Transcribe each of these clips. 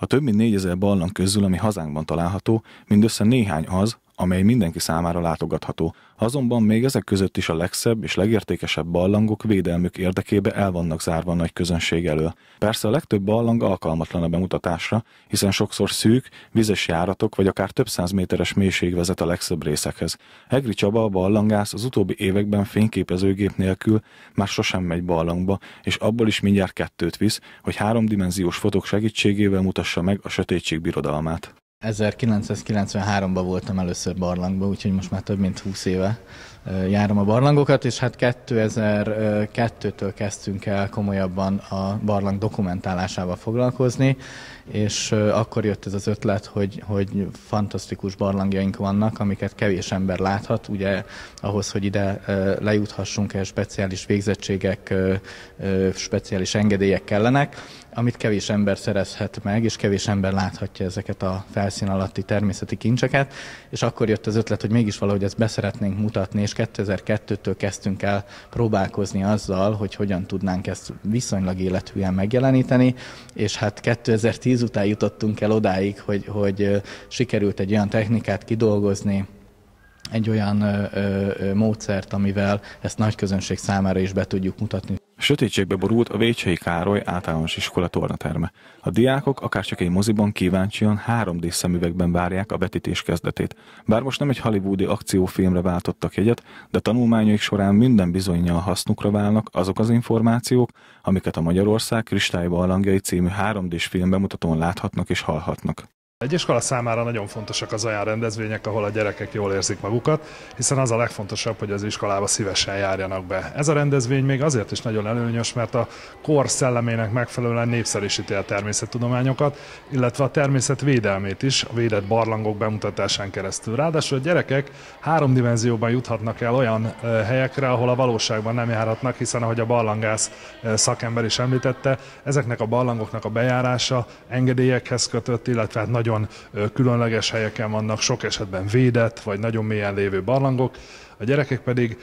A több mint 4000 barlang közül, ami hazánkban található, mindössze néhány az, amely mindenki számára látogatható. Azonban még ezek között is a legszebb és legértékesebb barlangok védelmük érdekében el vannak zárva a nagy közönség elől. Persze a legtöbb barlang alkalmatlan a bemutatásra, hiszen sokszor szűk, vizes járatok vagy akár több 100 méteres mélység vezet a legszebb részekhez. Egri Csaba, a barlangász, az utóbbi években fényképezőgép nélkül már sosem megy barlangba, és abból is mindjárt 2 visz, hogy 3-dimenziós fotók segítségével mutassa meg a sötétség birodalmát. 1993-ban voltam először barlangban, úgyhogy most már több mint 20 éve járom a barlangokat, és hát 2002-től kezdtünk el komolyabban a barlang dokumentálásával foglalkozni, és akkor jött ez az ötlet, hogy fantasztikus barlangjaink vannak, amiket kevés ember láthat, ugye ahhoz, hogy ide lejuthassunk, speciális végzettségek, speciális engedélyek kellenek, amit kevés ember szerezhet meg, és kevés ember láthatja ezeket a felszín alatti természeti kincseket, és akkor jött az ötlet, hogy mégis valahogy ezt beszeretnénk mutatni, és 2002-től kezdtünk el próbálkozni azzal, hogy hogyan tudnánk ezt viszonylag élethűen megjeleníteni, és hát 2010 után jutottunk el odáig, hogy sikerült egy olyan technikát kidolgozni, egy olyan módszert, amivel ezt nagy közönség számára is be tudjuk mutatni. Sötétségbe borult a Vécsei Károly általános iskola tornaterme. A diákok akárcsak egy moziban kíváncsian 3D szemüvegben várják a vetítés kezdetét. Bár most nem egy hollywoodi akciófilmre váltottak jegyet, de tanulmányaik során minden bizonnyal hasznukra válnak azok az információk, amiket a Magyarország kristálybarlangjai című 3D-s filmbemutatón láthatnak és hallhatnak. Egy iskola számára nagyon fontosak az olyan rendezvények, ahol a gyerekek jól érzik magukat, hiszen az a legfontosabb, hogy az iskolába szívesen járjanak be. Ez a rendezvény még azért is nagyon előnyös, mert a kor szellemének megfelelően népszerűsíti a természettudományokat, illetve a természet védelmét is a védett barlangok bemutatásán keresztül. Ráadásul a gyerekek 3 dimenzióban juthatnak el olyan helyekre, ahol a valóságban nem járhatnak, hiszen ahogy a barlangász szakember is említette, ezeknek a barlangoknak a bejárása engedélyekhez kötött, illetve nagyon különleges helyeken vannak, sok esetben védett, vagy nagyon mélyen lévő barlangok. A gyerekek pedig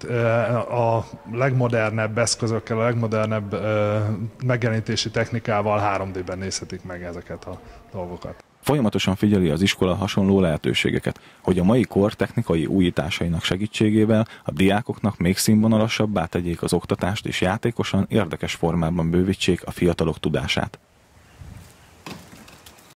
a legmodernebb eszközökkel, a legmodernebb megjelenítési technikával 3D-ben nézhetik meg ezeket a dolgokat. Folyamatosan figyeli az iskola hasonló lehetőségeket, hogy a mai kor technikai újításainak segítségével a diákoknak még színvonalasabbá tegyék az oktatást és játékosan, érdekes formában bővítsék a fiatalok tudását.